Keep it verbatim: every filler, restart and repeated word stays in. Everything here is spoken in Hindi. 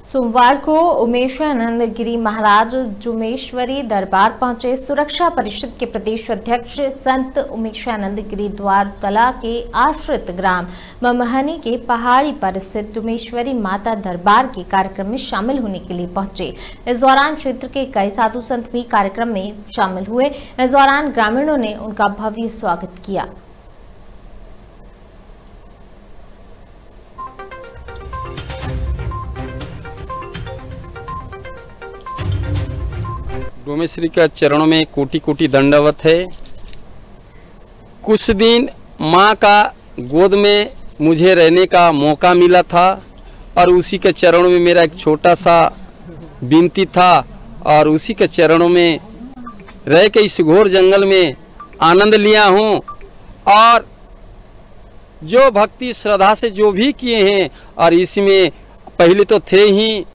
सोमवार को उमेशानंद गिरी महाराज जुमेश्वरी दरबार पहुंचे। सुरक्षा परिषद के प्रदेश अध्यक्ष संत उमेशानंद गिरी द्वार तला के आश्रित ग्राम ममहनी के पहाड़ी पर स्थित जुमेश्वरी माता दरबार के कार्यक्रम में शामिल होने के लिए पहुंचे। इस दौरान क्षेत्र के कई साधु संत भी कार्यक्रम में शामिल हुए। इस दौरान ग्रामीणों ने उनका भव्य स्वागत किया। डोमेश्वरी का चरणों में कोटि कोटि दंडवत है। कुछ दिन माँ का गोद में मुझे रहने का मौका मिला था और उसी के चरणों में मेरा एक छोटा सा विनती था और उसी के चरणों में रह के इस घोर जंगल में आनंद लिया हूँ। और जो भक्ति श्रद्धा से जो भी किए हैं और इसमें पहले तो थे ही